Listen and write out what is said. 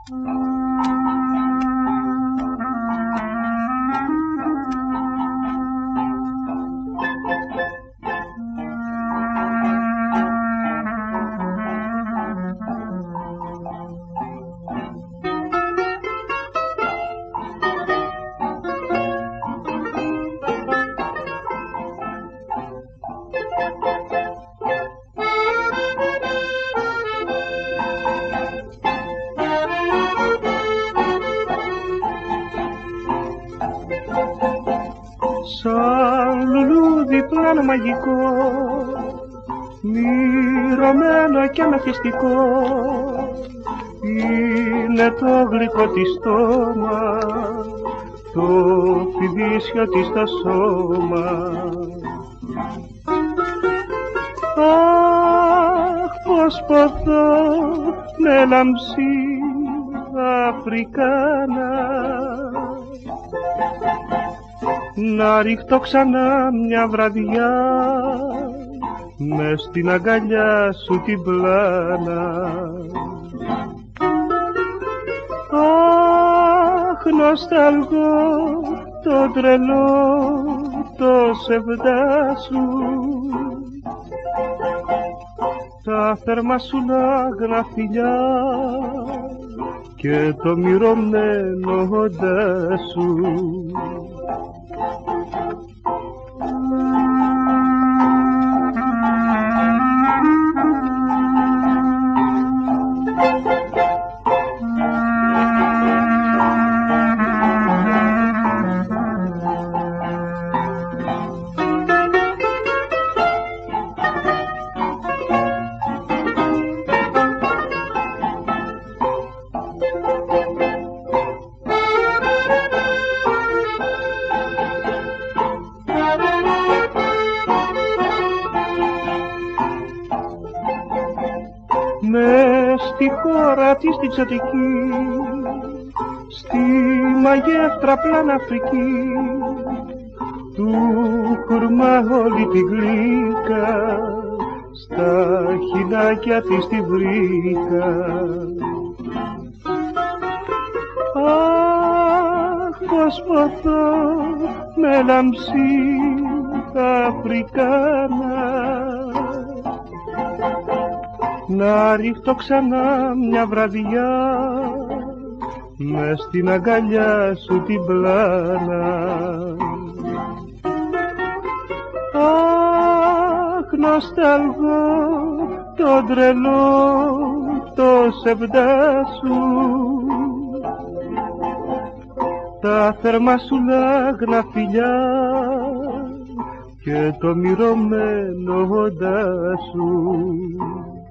Σαν λουλούδι πλάνο μαγικό, μυρωμένο και μεθυστικό, είναι το γλυκό της στόμα, το φιδίσιο της το σώμα. Αχ, πως ποθώ με λάμψη Αφρικάνα, να ρίχτω ξανά μια βραδιά μες στην αγκαλιά σου την πλάνα. Αχ, νοσταλγώ το τρελό το σεβδά σου, τα θερμά σου λάγνα φιλιά και το μυρωμένο όντα σου. Μες στη χώρα της την ξωτική, στη μαγεύτρα πλάνα Αφρική, του χουρμά όλη την γλύκα, στα χινάκια της τη βρήκα. Αχ, πως ποθώ με λάμψη Αφρικάνα, να ρίχτω ξανά μια βραδιά μες στην αγκαλιά σου την πλάνα. Αχ, νοσταλγώ το τρελό το σεβδά σου, τα θερμά σου λάγνα φιλιά και το μυρωμένο όντα σου.